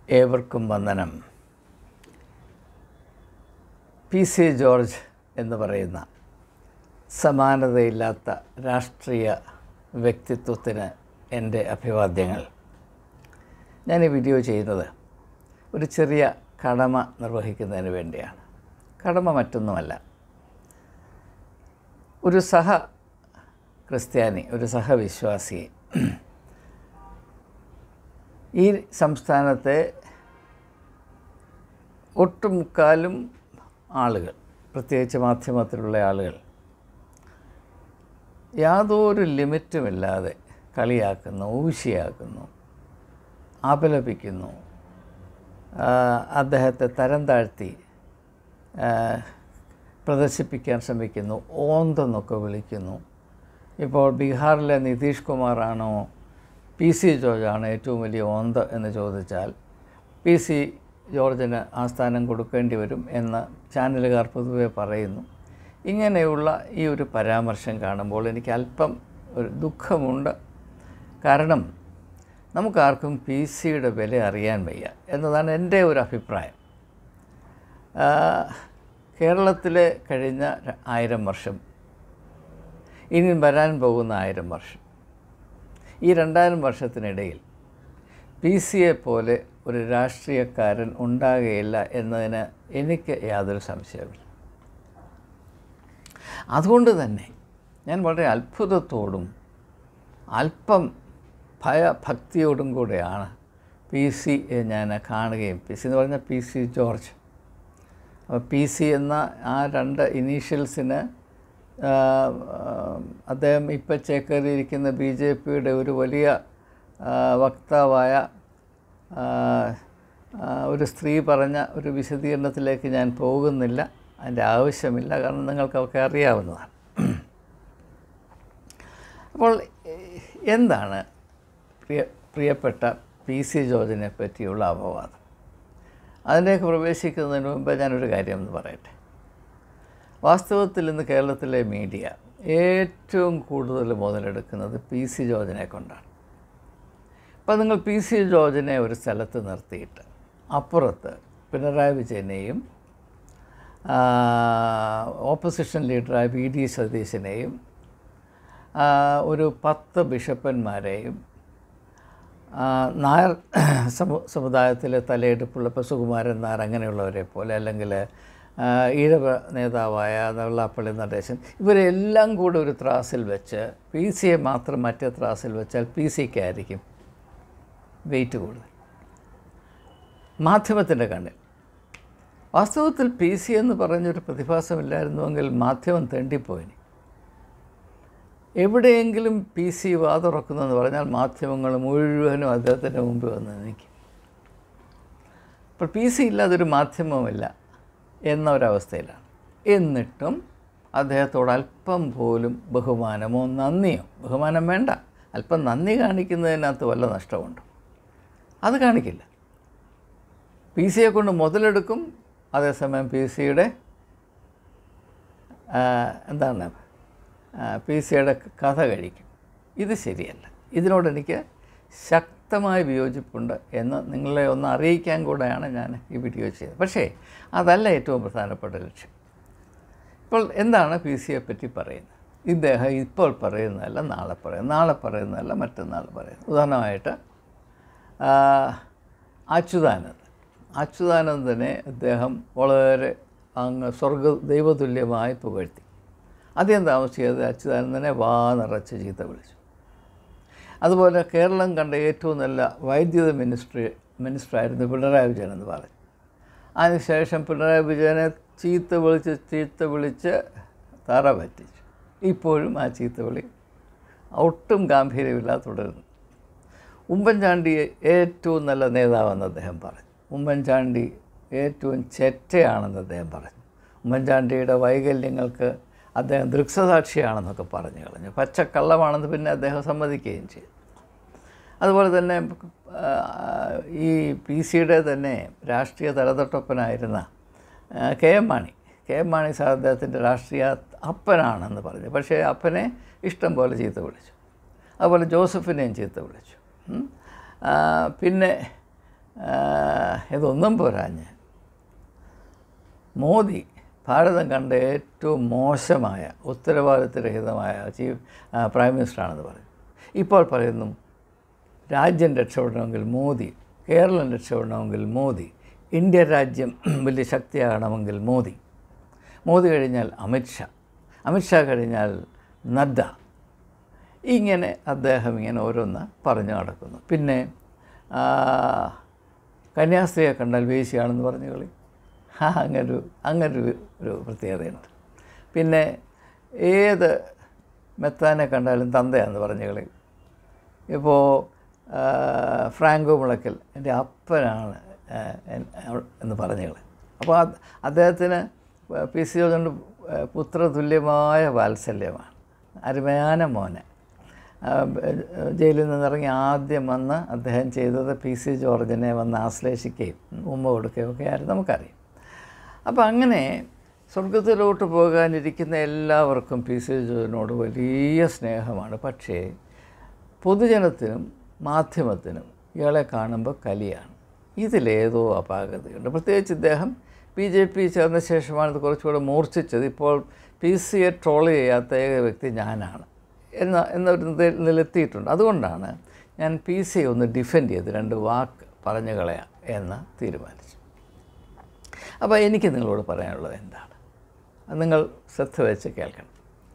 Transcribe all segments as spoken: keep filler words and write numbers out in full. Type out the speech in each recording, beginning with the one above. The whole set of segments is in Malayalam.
ഏവർക്കും വന്ദനം. പി സി ജോർജ് എന്ന് പറയുന്ന സമാനതയില്ലാത്ത രാഷ്ട്രീയ വ്യക്തിത്വത്തിന് എൻ്റെ അഭിവാദ്യങ്ങൾ. ഞാൻ ഈ വീഡിയോ ചെയ്യുന്നത് ഒരു ചെറിയ കടമ നിർവഹിക്കുന്നതിന് വേണ്ടിയാണ്. കടമ മറ്റൊന്നുമല്ല, ഒരു സഹ ക്രിസ്ത്യാനി, ഒരു സഹവിശ്വാസിയെ ഈ സംസ്ഥാനത്തെ ഒട്ടുമുക്കാലും ആളുകൾ, പ്രത്യേകിച്ച് മാധ്യമത്തിലുള്ള ആളുകൾ, യാതൊരു ലിമിറ്റുമില്ലാതെ കളിയാക്കുന്നു, ഊശിയാക്കുന്നു, അപലപിക്കുന്നു, അദ്ദേഹത്തെ തരം താഴ്ത്തി പ്രദർശിപ്പിക്കാൻ ശ്രമിക്കുന്നു, ഓന്തെന്നൊക്കെ വിളിക്കുന്നു. ഇപ്പോൾ ബീഹാറിലെ നിതീഷ് കുമാറാണോ പി സി ജോർജാണ് ഏറ്റവും വലിയ ഓന്ത് എന്ന് ചോദിച്ചാൽ പി സി ജോർജിന് ആ സ്ഥാനം കൊടുക്കേണ്ടി വരും എന്ന് ചാനലുകാർ പൊതുവെ പറയുന്നു. ഇങ്ങനെയുള്ള ഈ ഒരു പരാമർശം കാണുമ്പോൾ എനിക്ക് അല്പം ഒരു ദുഃഖമുണ്ട്. കാരണം നമുക്കാർക്കും പി സിയുടെ വില അറിയാൻ വയ്യ എന്നതാണ് എൻ്റെ ഒരു അഭിപ്രായം. കേരളത്തിലെ കഴിഞ്ഞ ആയിരം വർഷം, ഇനി വരാൻ പോകുന്ന ആയിരം വർഷം, ഈ രണ്ടായിരം വർഷത്തിനിടയിൽ പി സിയെ പോലെ ഒരു രാഷ്ട്രീയക്കാരൻ ഉണ്ടാകുകയില്ല എന്നതിന് എനിക്ക് യാതൊരു സംശയവുമില്ല. അതുകൊണ്ട് തന്നെ ഞാൻ വളരെ അത്ഭുതത്തോടും അല്പം ഭയഭക്തിയോടും കൂടെയാണ് പി സി ഞാൻ കാണുകയും, പി സി എന്ന് പറഞ്ഞാൽ പി സി ജോർജ്. അപ്പോൾ പി സി എന്ന ആ രണ്ട് ഇനീഷ്യൽസിന് അദ്ദേഹം ഇപ്പോൾ ചേക്കേറിയിരിക്കുന്ന ബി ജെ പിയുടെ ഒരു വലിയ വക്താവായ ഒരു സ്ത്രീ പറഞ്ഞ ഒരു വിശദീകരണത്തിലേക്ക് ഞാൻ പോകുന്നില്ല, അതിൻ്റെ ആവശ്യമില്ല, കാരണം നിങ്ങൾക്കൊക്കെ അറിയാവുന്നതാണ്. അപ്പോൾ എന്താണ് പ്രിയ പ്രിയപ്പെട്ട പി സി ജോർജിനെ പറ്റിയുള്ള അപവാദം? അതിലേക്ക് പ്രവേശിക്കുന്നതിന് മുമ്പ് ഞാനൊരു കാര്യം എന്ന് പറയട്ടെ. വാസ്തവത്തിൽ ഇന്ന് കേരളത്തിലെ മീഡിയ ഏറ്റവും കൂടുതൽ മുതലെടുക്കുന്നത് പി സി ജോർജിനെ കൊണ്ടാണ്. അപ്പോൾ നിങ്ങൾ പി സി ജോർജിനെ ഒരു സ്ഥലത്ത് നിർത്തിയിട്ട് അപ്പുറത്ത് പിണറായി വിജയനെയും ഓപ്പോസിഷൻ ലീഡറായ വി ഡി സതീശനെയും ഒരു പത്ത് ബിഷപ്പന്മാരെയും നായർ സമു സമുദായത്തിലെ തലയെടുപ്പുള്ള ഇപ്പോൾ സുകുമാരൻ നായർ അങ്ങനെയുള്ളവരെ പോലെ, അല്ലെങ്കിൽ ഈഴവ നേതാവായ വെള്ളാപ്പള്ളി നടേശൻ, ഇവരെല്ലാം കൂടെ ഒരു ത്രാസിൽ വെച്ച് പി സിയെ മാത്രം മറ്റേ ത്രാസിൽ വെച്ചാൽ പി സിക്കായിരിക്കും വെയിറ്റ് കൂടുതൽ മാധ്യമത്തിൻ്റെ കണ്ണിൽ. വാസ്തവത്തിൽ പി സി എന്ന് പറഞ്ഞൊരു പ്രതിഭാസമില്ലായിരുന്നുവെങ്കിൽ മാധ്യമം തെണ്ടിപ്പോയിനി. എവിടെയെങ്കിലും പി സി വാതുറക്കുന്നതെന്ന് പറഞ്ഞാൽ മാധ്യമങ്ങൾ മുഴുവനും അദ്ദേഹത്തിൻ്റെ മുമ്പിൽ വന്ന് നിൽക്കും. അപ്പോൾ പി സി ഇല്ലാതൊരു മാധ്യമമില്ല എന്ന ഒരവസ്ഥയിലാണ്. എന്നിട്ടും അദ്ദേഹത്തോട് അല്പം പോലും ബഹുമാനമോ നന്ദിയോ, ബഹുമാനം വേണ്ട, അല്പം നന്ദി കാണിക്കുന്നതിനകത്ത് വല്ല നഷ്ടമുണ്ട്, അത് കാണിക്കില്ല. പി സിയെ കൊണ്ട് മുതലെടുക്കും, അതേസമയം പി സിയുടെ എന്താണ് പി സിയുടെ കഥ കഴിക്കും. ഇത് ശരിയല്ല. ഇതിനോടെനിക്ക് ശക്തമായ വിയോജിപ്പുണ്ട് എന്ന് നിങ്ങളെ ഒന്ന് അറിയിക്കാൻ കൂടെയാണ് ഞാൻ ഈ വീഡിയോ ചെയ്തത്. പക്ഷേ അതല്ല ഏറ്റവും പ്രധാനപ്പെട്ട ലക്ഷ്യം. ഇപ്പോൾ എന്താണ് പി സിയെ പറ്റി പറയുന്നത്? ഇദ്ദേഹം ഇപ്പോൾ പറയുന്നതല്ല നാളെ പറയുന്നത്, നാളെ പറയുന്നതല്ല മറ്റന്നാൾ പറയുന്നത്. ഉദാഹരണമായിട്ട് അച്യുതാനന്ദൻ അച്യുതാനന്ദനെ അദ്ദേഹം വളരെ അങ്ങ് സ്വർഗ ദൈവതുല്യമായി പുകഴ്ത്തി. അധികം താമസിയാതെ അച്യുതാനന്ദനെ വാ നിറച്ച് ചീത്ത വിളിച്ചു. അതുപോലെ കേരളം കണ്ട ഏറ്റവും നല്ല വൈദ്യുത മിനിസ്ട്രി മിനിസ്റ്ററായിരുന്നു പിണറായി വിജയൻ എന്ന് പറഞ്ഞു. അതിനുശേഷം പിണറായി വിജയനെ ചീത്ത വിളിച്ച് ചീത്ത വിളിച്ച് തറ പറ്റിച്ചു. ഇപ്പോഴും ആ ചീത്ത വിളി ഒട്ടും ഗാംഭീര്യമില്ലാതെ തുടരുന്നു. ഉമ്മൻചാണ്ടിയെ ഏറ്റവും നല്ല നേതാവെന്ന് അദ്ദേഹം പറഞ്ഞു. ഉമ്മൻചാണ്ടി ഏറ്റവും ചെറ്റയാണെന്ന് അദ്ദേഹം പറഞ്ഞു. ഉമ്മൻചാണ്ടിയുടെ വൈകല്യങ്ങൾക്ക് അദ്ദേഹം ദൃക്സാക്ഷിയാണെന്നൊക്കെ പറഞ്ഞു കളഞ്ഞു. പച്ചക്കള്ളമാണെന്ന് പിന്നെ അദ്ദേഹം സമ്മതിക്കുകയും ചെയ്തു. അതുപോലെ തന്നെ ഈ പി സിയുടെ തന്നെ രാഷ്ട്രീയ തലതൊട്ടപ്പനായിരുന്ന K M Mani K M Mani sir അദ്ദേഹത്തിൻ്റെ രാഷ്ട്രീയ അപ്പനാണെന്ന് പറഞ്ഞു. പക്ഷേ അപ്പനെ ഇഷ്ടം പോലെ ചീത്ത വിളിച്ചു. അതുപോലെ ജോസഫിനെയും ചീത്ത വിളിച്ചു. പിന്നെ ഇതൊന്നും പോരാഞ്ഞ് മോദി ഭാരതം കണ്ട ഏറ്റവും മോശമായ ഉത്തരവാദിത്വരഹിതമായ ചീഫ് പ്രൈം മിനിസ്റ്ററാണെന്ന് പറയും. ഇപ്പോൾ പറയുന്നു രാജ്യം രക്ഷപ്പെടണമെങ്കിൽ മോദി, കേരളം രക്ഷപ്പെടണമെങ്കിൽ മോദി, ഇന്ത്യ രാജ്യം വലിയ ശക്തിയാകണമെങ്കിൽ മോദി, മോദി കഴിഞ്ഞാൽ അമിത്ഷാ, അമിത്ഷാ കഴിഞ്ഞാൽ നദ്ദ. ഇങ്ങനെ അദ്ദേഹം ഇങ്ങനെ ഓരോന്ന് പറഞ്ഞു നടക്കുന്നു. പിന്നെ കന്യാസ്ത്രീയെ കണ്ടാൽ വേശ്യയാണെന്ന് പറഞ്ഞു കളി. ആ അങ്ങനൊരു അങ്ങനൊരു ഒരു പ്രത്യേകതയുണ്ട്. പിന്നെ ഏത് മെത്താനെ കണ്ടാലും തന്തയാണെന്ന് പറഞ്ഞു കളി. ഇപ്പോൾ ഫ്രാങ്കോ മുളയ്ക്കൽ എൻ്റെ അപ്പനാണ് എന്ന് പറഞ്ഞു കളി. അപ്പോൾ അദ്ദേഹത്തിന് പി സി ജോർജിൻ്റെ പുത്രതുല്യമായ വാത്സല്യമാണ്. അരുമയാന മോനെ ജയിലിൽ നിന്നിറങ്ങി ആദ്യം വന്ന് അദ്ദേഹം ചെയ്തത് പി സി ജോർജിനെ വന്ന് ആശ്ലേഷിക്കുകയും ഉമ്മ കൊടുക്കുകയും ഒക്കെ ആയിരുന്നു നമുക്കറിയാം. അപ്പോൾ അങ്ങനെ സ്വർഗത്തിലോട്ട് പോകാനിരിക്കുന്ന എല്ലാവർക്കും പി സി ജോർജിനോട് വലിയ സ്നേഹമാണ്. പക്ഷേ പൊതുജനത്തിനും മാധ്യമത്തിനും ഇയാളെ കാണുമ്പോൾ കലിയാണ്. ഇതിലേതോ അപാകതയുണ്ട്. പ്രത്യേകിച്ച് ഇദ്ദേഹം ബി ജെ പി ചേർന്ന ശേഷമാണ് ഇത് കുറച്ചുകൂടെ മൂർച്ഛിച്ചത്. ഇപ്പോൾ പി സിയെ ട്രോൾ ചെയ്യാത്ത ഏക വ്യക്തി ഞാനാണ് എന്ന എന്നൊരു നിലെത്തിയിട്ടുണ്ട്. അതുകൊണ്ടാണ് ഞാൻ പി സിയെ ഒന്ന് ഡിഫെൻഡ് ചെയ്ത് രണ്ട് വാക്ക് പറഞ്ഞു കളയാം എന്ന് തീരുമാനിച്ചു. അപ്പോൾ എനിക്ക് നിങ്ങളോട് പറയാനുള്ളത് എന്താണ്, നിങ്ങൾ ശ്രദ്ധ വെച്ച് കേൾക്കണം.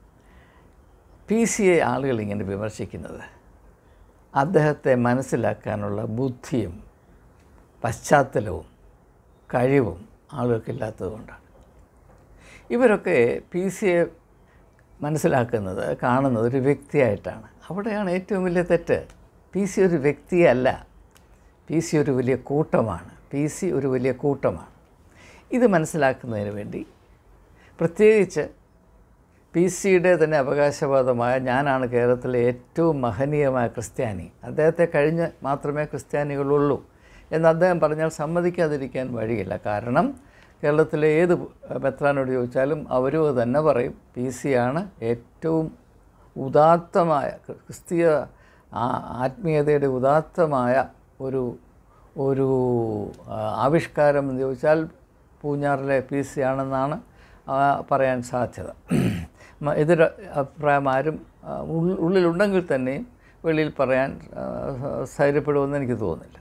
പി സിയെ ആളുകൾ ഇങ്ങനെ വിമർശിക്കുന്നത് അദ്ദേഹത്തെ മനസ്സിലാക്കാനുള്ള ബുദ്ധിയും പശ്ചാത്തലവും കഴിവും ആളുകൾക്കില്ലാത്തത് കൊണ്ടാണ്. ഇവരൊക്കെ പി സിയെ മനസ്സിലാക്കുന്നത്, കാണുന്നത് ഒരു വ്യക്തിയായിട്ടാണ്. അവിടെയാണ് ഏറ്റവും വലിയ തെറ്റ്. പി സി ഒരു വ്യക്തിയല്ല, പി സി ഒരു വലിയ കൂട്ടമാണ്. പി സി ഒരു വലിയ കൂട്ടമാണ്. ഇത് മനസ്സിലാക്കുന്നതിന് വേണ്ടി പ്രത്യേകിച്ച് പി സിയുടെ തന്നെ അവകാശവാദമായ ഞാനാണ് കേരളത്തിലെ ഏറ്റവും മഹനീയമായ ക്രിസ്ത്യാനി, അദ്ദേഹത്തെ കഴിഞ്ഞ് മാത്രമേ ക്രിസ്ത്യാനികളുള്ളൂ എന്ന് അദ്ദേഹം പറഞ്ഞാൽ സമ്മതിക്കാതിരിക്കാൻ വഴിയില്ല. കാരണം കേരളത്തിലെ ഏത് മെത്രാനോട് ചോദിച്ചാലും അവരും തന്നെ പറയും പി സിയാണ് ഏറ്റവും ഉദാത്തമായ ക്രിസ്തീയ ആത്മീയതയുടെ ഉദാത്തമായ ഒരു ഒരു ആവിഷ്കാരം എന്ന് ചോദിച്ചാൽ പൂഞ്ഞാറിലെ പി സി ആണെന്നാണ് പറയാൻ സാധ്യത. എതിർ അഭിപ്രായം ആരും ഉള്ളിലുണ്ടെങ്കിൽ തന്നെയും വെളിയിൽ പറയാൻ ധൈര്യപ്പെടുമെന്ന് എനിക്ക് തോന്നുന്നില്ല.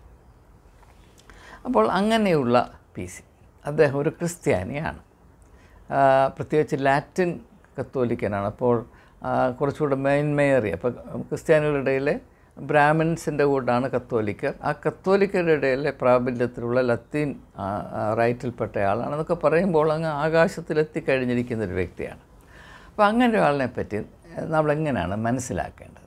അപ്പോൾ അങ്ങനെയുള്ള പി സി അദ്ദേഹം ഒരു ക്രിസ്ത്യാനിയാണ്, പ്രത്യേകിച്ച് ലാറ്റിൻ കത്തോലിക്കനാണ്. അപ്പോൾ കുറച്ചുകൂടെ മേന്മയേറിയ, അപ്പോൾ ക്രിസ്ത്യാനികളുടെ ഇടയിലെ ബ്രാഹ്മിൻസിൻ്റെ കൂട്ടാണ് കത്തോലിക്കർ. ആ കത്തോലിക്കരുടെ ഇടയിലെ പ്രാബല്യത്തിലുള്ള ലത്തീൻ റൈറ്റിൽപ്പെട്ട ആളാണെന്നൊക്കെ പറയുമ്പോൾ അങ്ങ് ആകാശത്തിലെത്തിക്കഴിഞ്ഞിരിക്കുന്നൊരു വ്യക്തിയാണ്. അപ്പോൾ അങ്ങനെ ഒരാളിനെ പറ്റി നമ്മളെങ്ങനെയാണ് മനസ്സിലാക്കേണ്ടത്?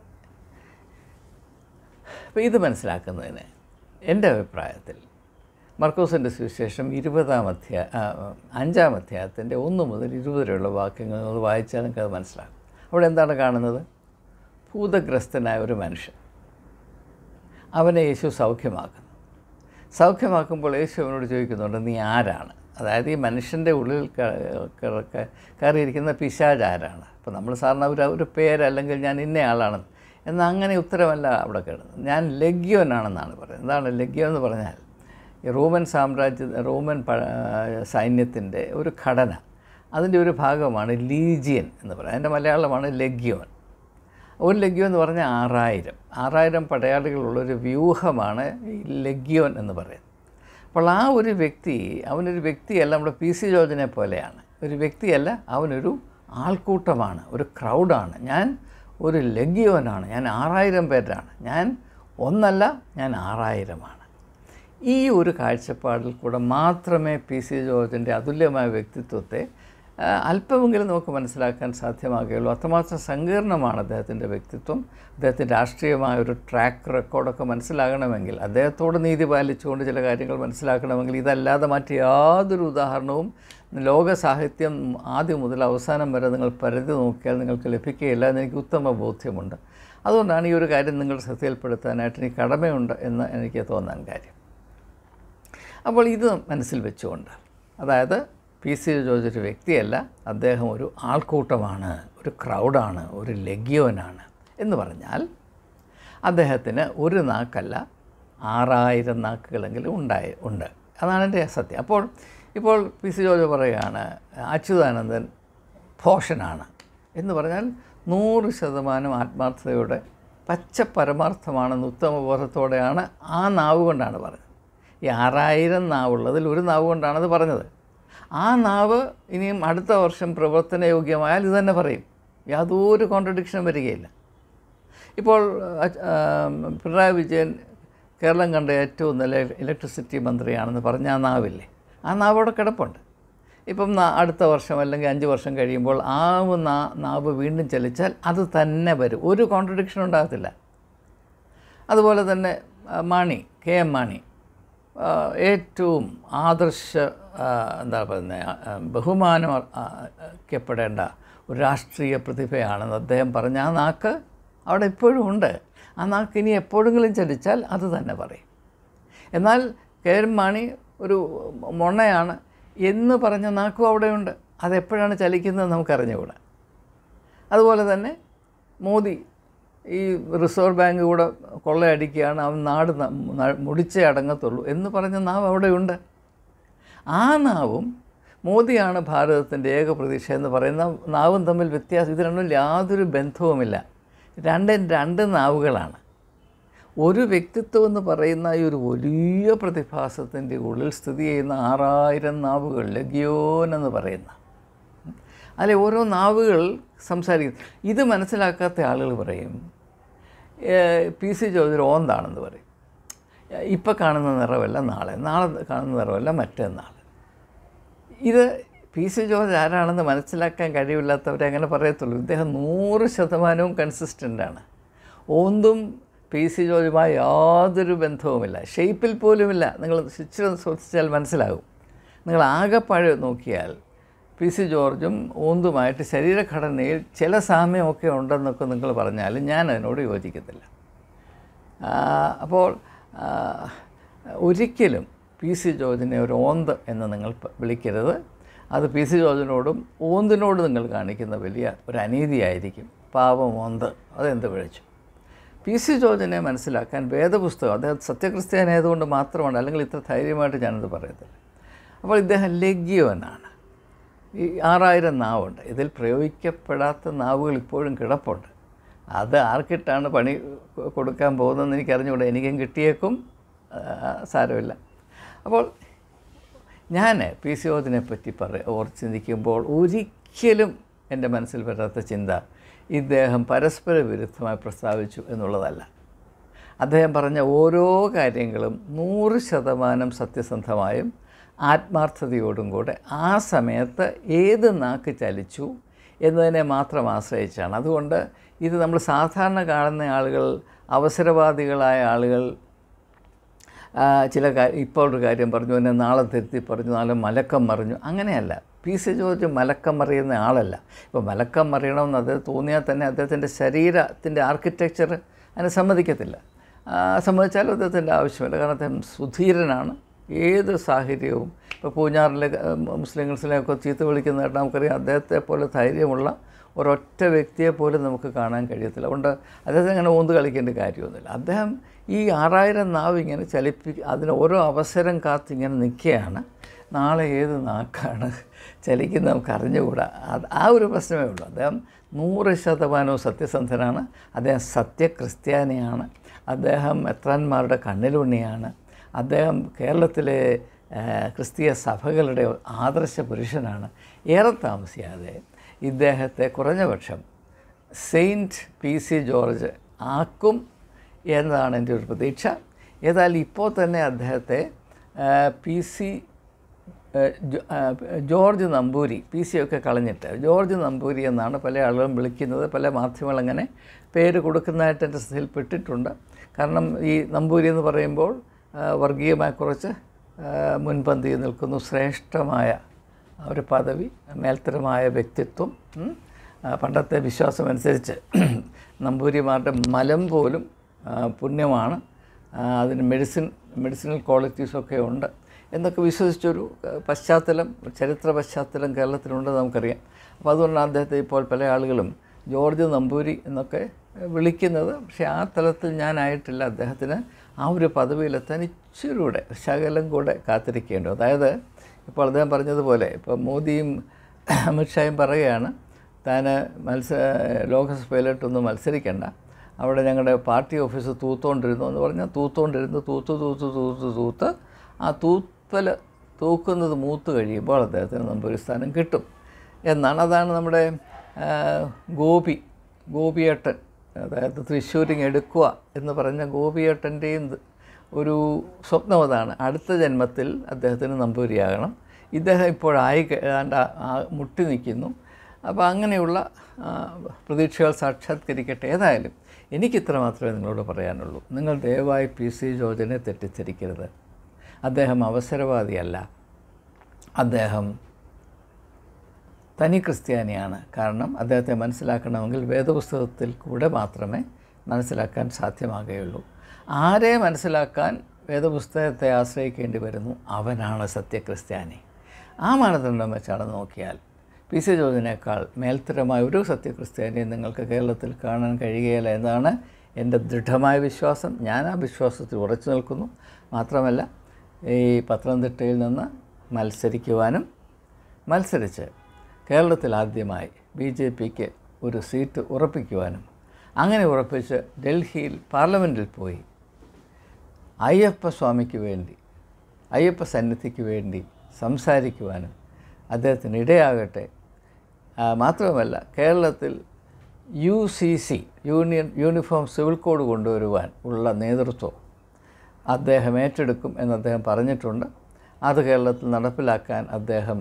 അപ്പോൾ ഇത് മനസ്സിലാക്കുന്നതിന് എൻ്റെ അഭിപ്രായത്തിൽ മർക്കോസിൻ്റെ സുവിശേഷം ഇരുപതാം അധ്യായ അഞ്ചാം അധ്യായത്തിൻ്റെ ഒന്ന് മുതൽ ഇരുപത് വരെയുള്ള വാക്യങ്ങൾ അത് വായിച്ചാൽ നിങ്ങൾക്ക് അത് മനസ്സിലാകും. അവിടെ എന്താണ് കാണുന്നത്? ഭൂതഗ്രസ്തനായ ഒരു മനുഷ്യൻ, അവനെ യേശു സൗഖ്യമാക്കുന്നു. സൗഖ്യമാക്കുമ്പോൾ യേശു അവനോട് ചോദിക്കുന്നുണ്ട്, നീ ആരാണ്? അതായത് ഈ മനുഷ്യൻ്റെ ഉള്ളിൽ കയറിയിരിക്കുന്ന പിശാച് ആരാണ്? അപ്പോൾ നമ്മൾ സാറിന് ഒരു ഒരു പേരല്ലെങ്കിൽ ഞാൻ ഇന്ന ആളാണ് എന്നാൽ അങ്ങനെ ഉത്തരമല്ല അവിടെ കിടന്നത്. ഞാൻ ലെഗ്യോനാണെന്നാണ് പറയുന്നത്. എന്താണ് ലെഗ്യോൻ എന്ന് പറഞ്ഞാൽ? ഈ റോമൻ സാമ്രാജ്യ റോമൻ സൈന്യത്തിൻ്റെ ഒരു ഘടന, അതിൻ്റെ ഒരു ഭാഗമാണ് ലീജിയൻ എന്ന് പറയുന്നത്. അതിൻ്റെ മലയാളമാണ് ലെഗ്യോൻ. ഒരു ലെഗ്യോൻ എന്ന് പറഞ്ഞാൽ ആറായിരം ആറായിരം പടയാളികളുള്ളൊരു വ്യൂഹമാണ് ഈ ലെഗ്യോൻ എന്ന് പറയുന്നത്. അപ്പോൾ ആ ഒരു വ്യക്തി, അവനൊരു വ്യക്തിയല്ല, നമ്മുടെ പി സി ജോർജിനെ പോലെയാണ്. ഒരു വ്യക്തിയല്ല, അവനൊരു ആൾക്കൂട്ടമാണ്, ഒരു ക്രൗഡാണ്. ഞാൻ ഒരു ലെഗ്യോനാണ്, ഞാൻ ആറായിരം പേരാണ്, ഞാൻ ഒന്നല്ല, ഞാൻ ആറായിരമാണ്. ഈ ഒരു കാഴ്ചപ്പാടിൽ കൂടെ മാത്രമേ പി സി ജോർജിൻ്റെ അതുല്യമായ വ്യക്തിത്വത്തെ അല്പമെങ്കിലും നമുക്ക് മനസ്സിലാക്കാൻ സാധ്യമാകുകയുള്ളൂ. അത്രമാത്രം സങ്കീർണമാണ് അദ്ദേഹത്തിൻ്റെ വ്യക്തിത്വം. അദ്ദേഹത്തിൻ്റെ രാഷ്ട്രീയമായ ഒരു ട്രാക്ക് റെക്കോർഡൊക്കെ മനസ്സിലാകണമെങ്കിൽ, അദ്ദേഹത്തോട് നീതി പാലിച്ചുകൊണ്ട് ചില കാര്യങ്ങൾ മനസ്സിലാക്കണമെങ്കിൽ, ഇതല്ലാതെ മറ്റ് യാതൊരു ഉദാഹരണവും ലോക സാഹിത്യം ആദ്യം മുതൽ അവസാനം വരെ നിങ്ങൾ പരിധി നോക്കിയാൽ നിങ്ങൾക്ക് ലഭിക്കുകയില്ല എന്ന് എനിക്ക് ഉത്തമ ബോധ്യമുണ്ട്. അതുകൊണ്ടാണ് ഈ ഒരു കാര്യം നിങ്ങൾ ശ്രദ്ധയിൽപ്പെടുത്താനായിട്ട് എനിക്ക് കടമയുണ്ട് എന്ന് എനിക്ക് തോന്നാൻ കാര്യം. അപ്പോൾ ഇത് മനസ്സിൽ വെച്ചുകൊണ്ട്, അതായത് പി സി ജോർജ് ഒരു വ്യക്തിയല്ല, അദ്ദേഹം ഒരു ആൾക്കൂട്ടമാണ്, ഒരു ക്രൗഡാണ്, ഒരു ലെഗ്യോനാണ് എന്ന് പറഞ്ഞാൽ അദ്ദേഹത്തിന് ഒരു നാക്കല്ല ആറായിരം നാക്കുകളെങ്കിലും ഉണ്ടായി ഉണ്ട് അതാണ് എൻ്റെ സത്യം. അപ്പോൾ ഇപ്പോൾ പി സി ജോർജ് പറയുകയാണ് അച്യുതാനന്ദൻ ഭോഷനാണ് എന്ന് പറഞ്ഞാൽ നൂറ് ശതമാനം ആത്മാർത്ഥതയോടെ പച്ച പരമാർത്ഥമാണെന്ന് ഉത്തമബോധത്തോടെയാണ് ആ നാവ് കൊണ്ടാണ് പറഞ്ഞത്. ഈ ആറായിരം നാവുള്ളതിൽ ഒരു നാവ് കൊണ്ടാണത് പറഞ്ഞത്. ആ നാവ് ഇനിയും അടുത്ത വർഷം പ്രവർത്തനയോഗ്യമായാൽ ഇത് തന്നെ പറയും, യാതൊരു കോൺട്രഡിക്ഷനും വരികയില്ല. ഇപ്പോൾ പിണറായി വിജയൻ കേരളം കണ്ട ഏറ്റവും നല്ല ഇലക്ട്രിസിറ്റി മന്ത്രിയാണെന്ന് പറഞ്ഞ ആ നാവില്ലേ, ആ നാവ് അവിടെ കിടപ്പുണ്ട്. ഇപ്പം അടുത്ത വർഷം അല്ലെങ്കിൽ അഞ്ച് വർഷം കഴിയുമ്പോൾ ആ നാ നാവ് വീണ്ടും ചലിച്ചാൽ അത് തന്നെ വരും, ഒരു കോൺട്രഡിക്ഷൻ ഉണ്ടാകത്തില്ല. അതുപോലെ തന്നെ മാണി, കെ എം മാണി ഏറ്റവും ആദർശ എന്താ പറയുന്നത് ബഹുമാനപ്പെടേണ്ട ഒരു രാഷ്ട്രീയ പ്രതിഭയാണെന്ന് അദ്ദേഹം പറഞ്ഞ ആ നാക്ക് അവിടെ ഇപ്പോഴും ഉണ്ട്. ആ നാക്ക് ഇനി എപ്പോഴെങ്കിലും ചലിച്ചാൽ അത് തന്നെ പറയും. എന്നാൽ കെ എം മാണി ഒരു മൊണ്ണയാണ് എന്ന് പറഞ്ഞ നാക്കും അവിടെയുണ്ട്. അതെപ്പോഴാണ് ചലിക്കുന്നത് നമുക്കറിഞ്ഞുകൂടാ. അതുപോലെ തന്നെ മോദി ഈ റിസർവ് ബാങ്ക് കൂടെ കൊള്ളയടിക്കുകയാണ്, അവൻ നാട് മുടിച്ചേ അടങ്ങത്തുള്ളൂ എന്ന് പറഞ്ഞ നാവ് അവിടെയുണ്ട്. ആ നാവും മോദിയാണ് ഭാരതത്തിൻ്റെ ഏക പ്രതീക്ഷ എന്ന് പറയുന്ന നാവും തമ്മിൽ വ്യത്യാസം, ഇത് രണ്ടും യാതൊരു ബന്ധവുമില്ല. രണ്ടും രണ്ട് നാവുകളാണ്. ഒരു വ്യക്തിത്വം എന്ന് പറയുന്ന ഈ ഒരു വലിയ പ്രതിഭാസത്തിൻ്റെ ഉള്ളിൽ സ്ഥിതി ചെയ്യുന്ന ആറായിരം നാവുകൾ, ലഗ്യോൻ എന്ന് പറയുന്ന അല്ലെ ഓരോ നാവുകൾ സംസാരിക്കുന്നു. ഇത് മനസ്സിലാക്കാത്ത ആളുകൾ പറയും പി സി ജോർജ് ഓന്താണെന്ന് പറയും. ഇപ്പം കാണുന്ന നിറവല്ല നാളെ, നാളെ കാണുന്ന നിറവല്ല മറ്റന്നാൾ. ഇത് പി സി ജോർജ് ആരാണെന്ന് മനസ്സിലാക്കാൻ കഴിവില്ലാത്തവരെ അങ്ങനെ പറയത്തുള്ളൂ. ഇദ്ദേഹം നൂറ് ശതമാനവും കൺസിസ്റ്റൻ്റാണ്. ഓന്തും പി സി ജോർജുമായി യാതൊരു ബന്ധവുമില്ല, ഷേപ്പിൽ പോലുമില്ല. നിങ്ങൾ ശിച്ചിരം ശ്രദ്ധിച്ചാൽ മനസ്സിലാകും. നിങ്ങൾ ആകെപ്പാഴ് നോക്കിയാൽ പി സി ജോർജും ഓന്തുമായിട്ട് ശരീരഘടനയിൽ ചില സാമ്യമൊക്കെ ഉണ്ടെന്നൊക്കെ നിങ്ങൾ പറഞ്ഞാലും ഞാൻ അതിനോട് യോജിക്കത്തില്ല. അപ്പോൾ ഒരിക്കലും പി സി ജോർജിനെ ഒരു ഓന്ത് എന്ന് നിങ്ങൾ വിളിക്കരുത്. അത് പി സി ജോർജിനോടും ഓന്തിനോട് നിങ്ങൾ കാണിക്കുന്ന വലിയ ഒരു അനീതിയായിരിക്കും. പാവം ഓന്ത് അതെന്ത് വിളിച്ചു. പി സി ജോർജിനെ മനസ്സിലാക്കാൻ വേദപുസ്തകം, അദ്ദേഹം സത്യക്രിസ്ത്യാനായതുകൊണ്ട് മാത്രമാണ്, അല്ലെങ്കിൽ ഇത്ര ധൈര്യമായിട്ട് ഞാനത് പറയത്തില്ല. അപ്പോൾ ഇദ്ദേഹം ലഗ്യോനാണ്. ഈ ആറായിരം നാവുണ്ട്, ഇതിൽ പ്രയോഗിക്കപ്പെടാത്ത നാവുകൾ ഇപ്പോഴും കിടപ്പുണ്ട്. അത് ആർക്കിട്ടാണ് പണി കൊടുക്കാൻ പോകുന്നതെന്ന് എനിക്കറിഞ്ഞുകൂടെ. എനിക്കും കിട്ടിയേക്കും, സാരമില്ല. അപ്പോൾ ഞാൻ പി സി ജോർജിനെ പറ്റി പറ ഓർത്ത് ചിന്തിക്കുമ്പോൾ ഒരിക്കലും എൻ്റെ മനസ്സിൽ വരാത്ത ചിന്ത ഇദ്ദേഹം പരസ്പര വിരുദ്ധമായി പ്രസ്താവിച്ചു എന്നുള്ളതല്ല. അദ്ദേഹം പറഞ്ഞ ഓരോ കാര്യങ്ങളും നൂറ് ശതമാനം സത്യസന്ധമായും ആത്മാർത്ഥതയോടും കൂടെ ആ സമയത്ത് ഏത് നാക്ക് ചലിച്ചു എന്നതിനെ മാത്രം ആശ്രയിച്ചാണ്. അതുകൊണ്ട് ഇത് നമ്മൾ സാധാരണ കാണുന്ന ആളുകൾ, അവസരവാദികളായ ആളുകൾ ചില ഇപ്പോൾ ഒരു കാര്യം പറഞ്ഞു, എന്നെ നാളെ തിരുത്തി പറഞ്ഞു, നാളെ മലക്കം മറിഞ്ഞു, അങ്ങനെയല്ല. പി സി ജോർജ് മലക്കം മറിയുന്ന ആളല്ല. ഇപ്പോൾ മലക്കം മറിയണമെന്ന് അദ്ദേഹം തോന്നിയാൽ തന്നെ അദ്ദേഹത്തിൻ്റെ ശരീരത്തിൻ്റെ ആർക്കിടെക്ചർ അതിനെ സമ്മതിക്കത്തില്ല. സമ്മതിച്ചാലും അദ്ദേഹത്തിൻ്റെ ആവശ്യമില്ല. കാരണം അദ്ദേഹം സുധീരനാണ്. ഏത് സാഹചര്യവും ഇപ്പോൾ പൂഞ്ഞാറിലെ മുസ്ലിംസിനെയൊക്കെ ചീത്ത വിളിക്കുന്നതായിട്ട് നമുക്കറിയാം. അദ്ദേഹത്തെ പോലെ ധൈര്യമുള്ള ഒരൊറ്റ വ്യക്തിയെ പോലും നമുക്ക് കാണാൻ കഴിയത്തില്ല. അതുകൊണ്ട് അദ്ദേഹത്തെ അങ്ങനെ ഓന്ത് കളിക്കേണ്ട കാര്യമൊന്നുമില്ല. അദ്ദേഹം ഈ ആറായിരം നാവ് ഇങ്ങനെ ചലിപ്പി അതിന് ഓരോ അവസരം കാത്തിങ്ങനെ നിൽക്കുകയാണ്. നാളെ ഏത് നാക്കാണ് ചലിക്കുന്നത് നമുക്ക് അറിഞ്ഞുകൂടാ. അത് ആ ഒരു പ്രശ്നമേ ഉള്ളൂ. അദ്ദേഹം നൂറ് ശതമാനവും സത്യസന്ധനാണ്. അദ്ദേഹം സത്യക്രിസ്ത്യാനിയാണ്. അദ്ദേഹം മെത്രാന്മാരുടെ കണ്ണിലുണ്ണിയാണ്. അദ്ദേഹം കേരളത്തിലെ ക്രിസ്തീയ സഭകളുടെ ആദർശ പുരുഷനാണ്. ഏറെ താമസിയാതെ ഇദ്ദേഹത്തെ കുറഞ്ഞപക്ഷം സെയിൻറ്റ് പി സി ജോർജ് ആക്കും എന്നതാണ് എൻ്റെ ഒരു പ്രതീക്ഷ. ഏതായാലും ഇപ്പോൾ തന്നെ അദ്ദേഹത്തെ P C George Namboori, P C ഒക്കെ കളഞ്ഞിട്ട് ജോർജ് നമ്പൂരി എന്നാണ് പല ആളുകളും വിളിക്കുന്നത്. പല മാധ്യമങ്ങൾ അങ്ങനെ പേര് കൊടുക്കുന്നതായിട്ട് എൻ്റെ ശ്രദ്ധയിൽപ്പെട്ടിട്ടുണ്ട്. കാരണം ഈ നമ്പൂരി എന്ന് പറയുമ്പോൾ വർഗീയമായി കുറച്ച് മുൻപന്തിയിൽ നിൽക്കുന്നു. ശ്രേഷ്ഠമായ ഒരു പദവി, മേൽത്തരമായ വ്യക്തിത്വം. പണ്ടത്തെ വിശ്വാസമനുസരിച്ച് നമ്പൂരിമാരുടെ മലം പോലും പുണ്യമാണ്, അതിന് മെഡിസിൻ മെഡിസിനൽ ക്വാളിറ്റീസൊക്കെ ഉണ്ട് എന്നൊക്കെ വിശ്വസിച്ചൊരു പശ്ചാത്തലം, ചരിത്ര പശ്ചാത്തലം കേരളത്തിലുണ്ട് നമുക്കറിയാം. അപ്പോൾ അതുകൊണ്ടാണ് അദ്ദേഹത്തെ ഇപ്പോൾ പല ആളുകളും ജോർജ് നമ്പൂരി എന്നൊക്കെ വിളിക്കുന്നത്. പക്ഷേ ആ തലത്തിൽ ഞാനായിട്ടില്ല. അദ്ദേഹത്തിന് ആ ഒരു പദവിയിലെത്താൻ ഇച്ചിരി കൂടെ ശകലം കൂടെ കാത്തിരിക്കേണ്ടത്. അതായത് ഇപ്പോൾ അദ്ദേഹം പറഞ്ഞതുപോലെ ഇപ്പോൾ മോദിയും അമിത്ഷായും പറയുകയാണ് താൻ മത്സ ലോക്സഭയിലോട്ടൊന്നും മത്സരിക്കേണ്ട, അവിടെ ഞങ്ങളുടെ പാർട്ടി ഓഫീസ് തൂത്തുകൊണ്ടിരുന്നു എന്ന് പറഞ്ഞാൽ തൂത്തുകൊണ്ടിരുന്നു തൂത്ത് തൂത്ത് തൂത്ത് തൂത്ത് ആ തൂത്തൽ തൂക്കുന്നത് മൂത്ത് കഴിയുമ്പോൾ അദ്ദേഹത്തിന് നമ്പൂരി സ്ഥാനം കിട്ടും എന്നാണ്. അതാണ് നമ്മുടെ ഗോപി ഗോപിയേട്ടൻ, അതായത് തൃശ്ശൂരിങ് എടുക്കുക എന്ന് പറഞ്ഞ ഗോപിയേട്ടൻ്റെയും ഒരു സ്വപ്നം അതാണ്. അടുത്ത ജന്മത്തിൽ അദ്ദേഹത്തിന് നമ്പൂരിയാകണം. ഇദ്ദേഹം ഇപ്പോഴായി മുട്ടി നിൽക്കുന്നു. അപ്പോൾ അങ്ങനെയുള്ള പ്രതീക്ഷകൾ സാക്ഷാത്കരിക്കട്ടെ. ഏതായാലും എനിക്കിത്ര മാത്രമേ നിങ്ങളോട് പറയാനുള്ളൂ. നിങ്ങൾ ദയവായി പി സി ജോർജിനെ തെറ്റിദ്ധരിക്കരുത്. അദ്ദേഹം അവസരവാദിയല്ല, അദ്ദേഹം തനി ക്രിസ്ത്യാനിയാണ്. കാരണം അദ്ദേഹത്തെ മനസ്സിലാക്കണമെങ്കിൽ വേദപുസ്തകത്തിൽ കൂടെ മാത്രമേ മനസ്സിലാക്കാൻ സാധ്യമാകുകയുള്ളൂ. ആരെ മനസ്സിലാക്കാൻ വേദപുസ്തകത്തെ ആശ്രയിക്കേണ്ടി വരുന്നു, അവനാണ് സത്യക്രിസ്ത്യാനി. ആ മാനദണ്ഡം വെച്ചാണ് നോക്കിയാൽ പി സി ജോർജിനേക്കാൾ മേൽത്തരമായ ഒരു സത്യക്രിസ്ത്യാനിയെ നിങ്ങൾക്ക് കേരളത്തിൽ കാണാൻ കഴിയുകയില്ല എന്നാണ് എൻ്റെ ദൃഢമായ വിശ്വാസം. ഞാൻ ആ വിശ്വാസത്തിൽ ഉറച്ചു നിൽക്കുന്നു. മാത്രമല്ല ഈ പത്തനംതിട്ടയിൽ നിന്ന് മത്സരിക്കുവാനും മത്സരിച്ച് കേരളത്തിൽ ആദ്യമായി ബി ജെ പിക്ക് ഒരു സീറ്റ് ഉറപ്പിക്കുവാനും അങ്ങനെ ഉറപ്പിച്ച് ഡൽഹിയിൽ പാർലമെൻറ്റിൽ പോയി അയ്യപ്പ സ്വാമിക്ക് വേണ്ടി അയ്യപ്പ സന്നിധിക്ക് വേണ്ടി സംസാരിക്കുവാനും അദ്ദേഹത്തിന് ഇടയാകട്ടെ. മാത്രമല്ല കേരളത്തിൽ U C C union uniform civil code കൊണ്ടുവരുവാൻ ഉള്ള നേതൃത്വം അദ്ദേഹം ഏറ്റെടുക്കും എന്ന് അദ്ദേഹം പറഞ്ഞിട്ടുണ്ട്. അത് കേരളത്തിൽ നടപ്പിലാക്കാൻ അദ്ദേഹം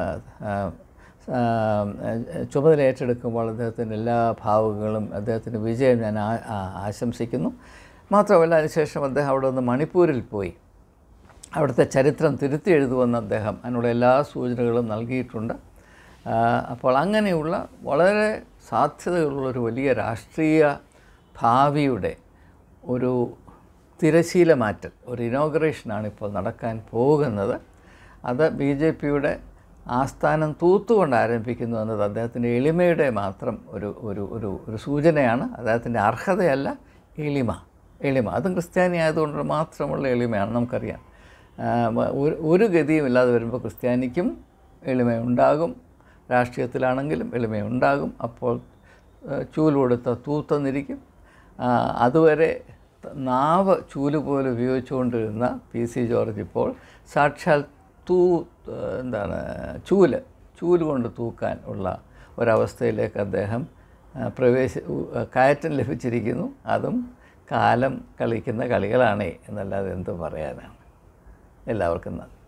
ചുമതല ഏറ്റെടുക്കുമ്പോൾ അദ്ദേഹത്തിൻ്റെ എല്ലാ ഭാവുകളും അദ്ദേഹത്തിന് വിജയം ഞാൻ ആശംസിക്കുന്നു. മാത്രമല്ല അതിനുശേഷം അദ്ദേഹം അവിടെ നിന്ന് മണിപ്പൂരിൽ പോയി അവിടുത്തെ ചരിത്രം തിരുത്തി എഴുതുമെന്ന് അദ്ദേഹം അതിനുള്ള എല്ലാ സൂചനകളും നൽകിയിട്ടുണ്ട്. അപ്പോൾ അങ്ങനെയുള്ള വളരെ സാധ്യതകളുള്ളൊരു വലിയ രാഷ്ട്രീയ ഭാവിയുടെ ഒരു തിരശീല മാറ്റൽ, ഒരു ഇനോഗ്രേഷനാണ് ഇപ്പോൾ നടക്കാൻ പോകുന്നത്. അത് ബി ജെ പിയുടെ ആസ്ഥാനം തൂത്തുകൊണ്ട് ആരംഭിക്കുന്നു എന്നത് അദ്ദേഹത്തിൻ്റെ എളിമയുടെ മാത്രം ഒരു ഒരു ഒരു ഒരു സൂചനയാണ്. അദ്ദേഹത്തിൻ്റെ അർഹതയല്ല, എളിമ എളിമ അതും ക്രിസ്ത്യാനി ആയതുകൊണ്ട് മാത്രമുള്ള എളിമയാണ്. നമുക്കറിയാം ഒരു ഒരു ഗതിയും ഇല്ലാതെ വരുമ്പോൾ ക്രിസ്ത്യാനിക്കും എളിമയുണ്ടാകും, രാഷ്ട്രീയത്തിലാണെങ്കിലും എളിമയുണ്ടാകും. അപ്പോൾ ചൂല് കൊടുത്ത തൂത്തെന്നിരിക്കും. അതുവരെ നാവ് ചൂല് പോലെ ഉപയോഗിച്ചുകൊണ്ടിരുന്ന പി സി ജോർജ് ഇപ്പോൾ സാക്ഷാൽ തൂ എന്താണ് ചൂല് ചൂല് കൊണ്ട് തൂക്കാൻ ഉള്ള ഒരവസ്ഥയിലേക്ക് അദ്ദേഹം പ്രവേശി കയറ്റം ലഭിച്ചിരിക്കുന്നു. അതും കാലം കളിക്കുന്ന കളികളാണേ എന്നല്ലാതെ എന്ത് പറയാനാണ്. എല്ലാവർക്കും നന്ദി.